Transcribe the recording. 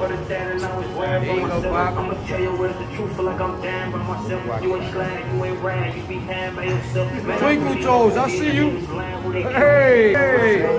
There you go, Bob. I'ma tell you what the truth, feel like I'm damn by myself. You ain't slang, you ain't ran, you be hand by yourself. Twinkle toes, I see you. Hey, hey.